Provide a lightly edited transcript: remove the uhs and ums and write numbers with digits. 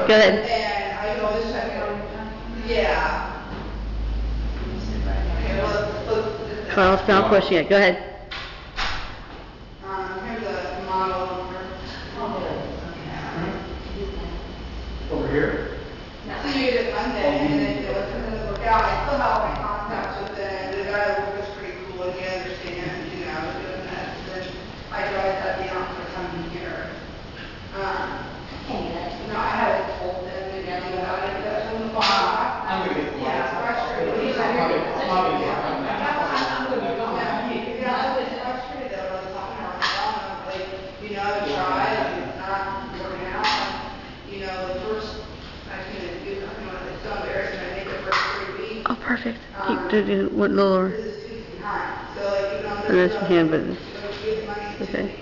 Go ahead. And I go this second. Yeah. Okay, well, Carl's not pushing it. Go ahead. Here's a model number. Over here? See you this Monday, and then it doesn't work out. I still have my contacts with them. The guy that works is pretty cool, and he understands, you know, I was doing that. Then I drive that down for coming here. No, I haven't told them again about it. That's on the bottom. I'm gonna get the Yeah, it's frustrating. I'm probably gonna come back. Yeah, it's frustrating though. I was talking to my mom, like, you know, I tried, and it's not working out. You know, the first, I couldn't do something like it's so embarrassing. I think the first 3 weeks. Oh, perfect. Keep it a little lower. This is 2 feet high. So like, you know, Or this hand, but give money to okay.